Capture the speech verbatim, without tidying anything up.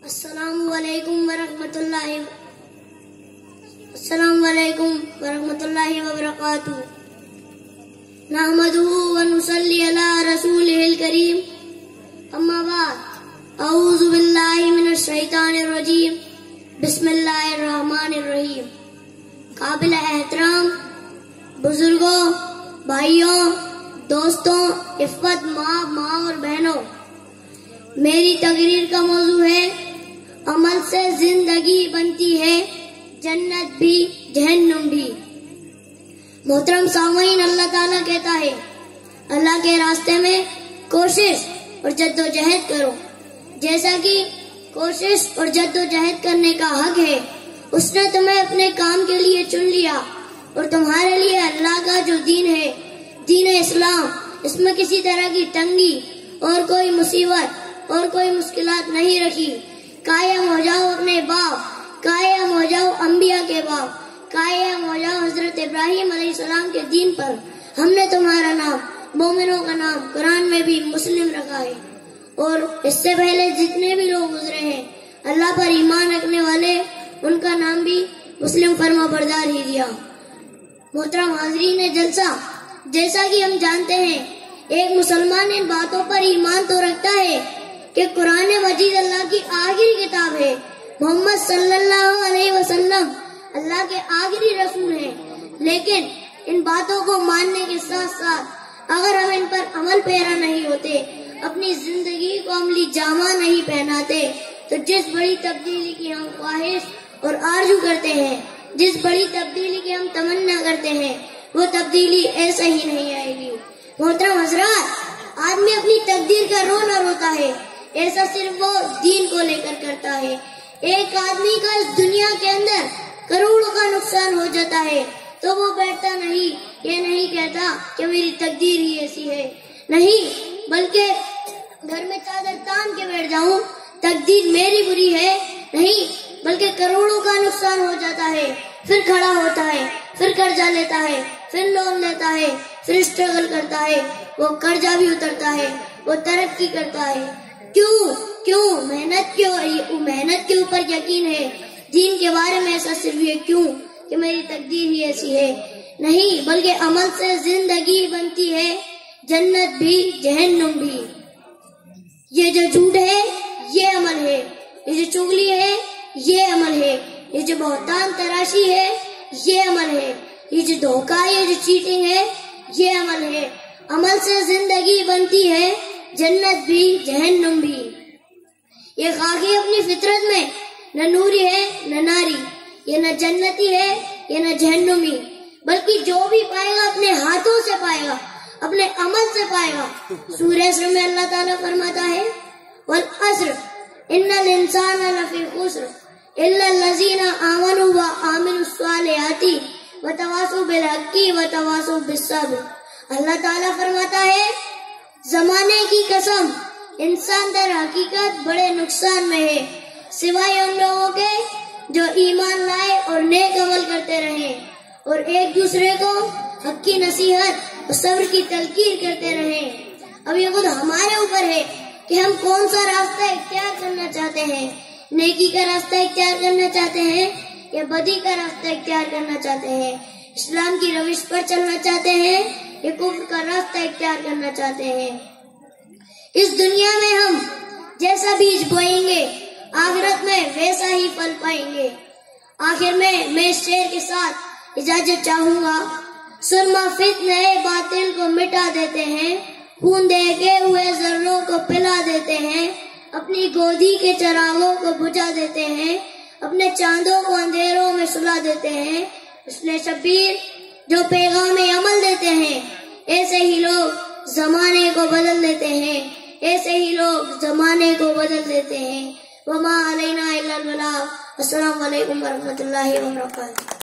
السلام علیکم ورحمۃ اللہ السلام علیکم ورحمۃ اللہ وبرکاتہ نحمدہ ونصلی علی رسولہ الکریم اما بعد اعوذ باللہ من الشیطان الرجیم بسم اللہ الرحمن الرحیم قابل احترام بزرگوں، بھائیوں، دوستوں، عفت ماں ماں اور بہنوں، میری تقریر کا موضوع ہے عمل سے زندگی بنتی ہے جنت بھی جہنم بھی۔ محترم سامعین، اللہ تعالیٰ کہتا ہے اللہ کے راستے میں کوشش اور جد و جہد کرو۔ جیسا کہ کوشش اور جد و جہد کرنے کا حق ہے، اس نے تمہیں اپنے کام کے لیے چن لیا اور تمہارے لیے اللہ کا جو دین ہے، دین اسلام، اس میں کسی طرح کی تنگی اور کوئی مصیبت اور کوئی مشکلات نہیں رکھی۔ قائم ہو جاؤ اپنے باپ، قائم ہو جاؤ انبیاء کے باپ، قائم ہو جاؤ حضرت ابراہیم علیہ السلام کے دین پر۔ ہم نے تمہارا نام، مومنوں کا نام، قرآن میں بھی مسلم رکھا ہے، اور اس سے پہلے جتنے بھی لوگ گزرے ہیں اللہ پر ایمان رکھنے والے، ان کا نام بھی مسلم فرما بردار ہی دیا۔ محترم حاضرین جلسہ، جیسا کہ ہم جانتے ہیں ایک مسلمان ان باتوں پر ایمان تو رکھتا ہے کہ قرآن مجید اللہ کی آخری کتاب ہے، محمد صلی اللہ علیہ وسلم اللہ کے آخری رسول ہیں، لیکن ان باتوں کو ماننے کے ساتھ ساتھ اگر ہم ان پر عمل پیرا نہیں ہوتے، اپنی زندگی کو عملی جامہ نہیں پہناتے، تو جس بڑی تبدیلی کی ہم خواہش اور آرزو کرتے ہیں، جس بڑی تبدیلی کی ہم تمنا کرتے ہیں، وہ تبدیلی ایسا ہی نہیں آئے گی۔ محترم حضرات، آدمی اپنی تقدیر کا رونا روتا ہے، ایسا صرف وہ دین کو لے کر کرتا ہے۔ ایک آدمی کا اس دنیا کے اندر کروڑوں کا نقصان ہو جاتا ہے تو وہ بیٹھتا نہیں، یہ نہیں کہتا کہ میری تقدیر ہی ایسی ہے، نہیں، بلکہ گھر میں چادر تان کے بیٹھ جاؤں تقدیر میری بری ہے، نہیں، بلکہ کروڑوں کا نقصان ہو جاتا ہے، پھر کھڑا ہوتا ہے، پھر قرضہ لیتا ہے، پھر لون لیتا ہے، پھر اسٹرگل کرتا ہے، وہ قرضہ بھی اترتا ہے، وہ ترقی کرتا ہے۔ کیوں کیوں محنت کیوں محنت کے اوپر یقین ہے، دین کے بارے میں ایسا صرف یہ کیوں کہ میری تقدیر ہی ایسی ہے، نہیں، بلکہ عمل سے زندگی بنتی ہے جنت بھی جہنم بھی۔ یہ جو جھوٹ ہے یہ عمل ہے، یہ جو چغلی ہے یہ عمل ہے، یہ جو بہتان تراشی ہے یہ عمل ہے، یہ جو دھوکہ ہے، یہ جو چیٹنگ ہے یہ عمل ہے۔ عمل سے زندگی بنتی ہے جنت بھی جہنم بھی۔ یہ خاکی اپنی فطرت میں نہ نوری ہے نہ ناری، یہ نہ جنتی ہے یہ نہ جہنمی، بلکہ جو بھی پائے گا اپنے ہاتھوں سے پائے گا، اپنے عمل سے پائے گا۔ سورہ عصر میں اللہ تعالیٰ فرماتا ہے والعصر ان الانسان لفی خسر الا الذین آمنوا وعملوا الصالحات وتواصوا بالحق وتواصوا بالصبر۔ اللہ تعالیٰ فرماتا ہے زمانے کی قسم، انسان در حقیقت بڑے نقصان میں ہے، سوائے ان لوگوں کے جو ایمان لائے اور نیک عمل کرتے رہے اور ایک دوسرے کو حق کی نصیحت اور صبر کی تلقین کرتے رہے۔ اب یہ خود ہمارے اوپر ہے کہ ہم کون سا راستہ اختیار کرنا چاہتے ہیں، نیکی کا راستہ اختیار کرنا چاہتے ہیں یا بدی کا راستہ اختیار کرنا چاہتے ہیں، اسلام کی روش پر چلنا چاہتے ہیں یا کفر کا راستہ اختیار کرنا چاہتے ہیں۔ اس دنیا میں ہم جیسا بیج بوئیں گے آخرت میں ویسا ہی پھل پائیں گے۔ آخر میں میں اس شعر کے ساتھ اجازت چاہوں گا۔ سرما فتنہ باطل کو مٹا دیتے ہیں، خون دہکے ہوئے ذروں کو پلا دیتے ہیں، اپنی گودی کے چراغوں کو بجھا دیتے ہیں، اپنے چاندوں کو اندھیروں میں سلا دیتے ہیں۔ اس نے شبیر جو پیغام عمل دیتے ہیں، ایسے ہی لوگ زمانے کو بدل دیتے ہیں، ایسے ہی لوگ زمانے کو بدل دیتے ہیں۔ وما علینا الا البلاغ۔ السلام علیکم ورحمۃ اللہ وبرکاتہ۔